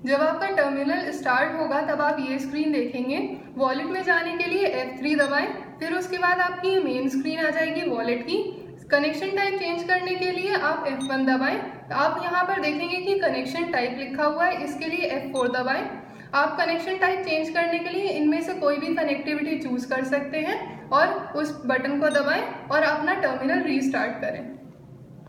जब आपका terminal start होगा तब आप ये स्क्रीन देखेंगे। वॉलेट में जाने के लिए F3 दबाएं, फिर उसके बाद आपकी ये मेन स्क्रीन आ जाएगी वॉलेट की। कनेक्शन टाइप चेंज करने के लिए आप F1 दबाएं। आप यहाँ पर देखेंगे कि कनेक्शन टाइप लिखा हुआ है, इसके लिए F4 दबाएं। आप कनेक्शन टाइप चेंज करने के लिए इनमें से कोई भी कनेक्टिविटी चूज कर सकते हैं और उस बटन को दबाएं और अपना टर्मिनल रीस्टार्ट करें।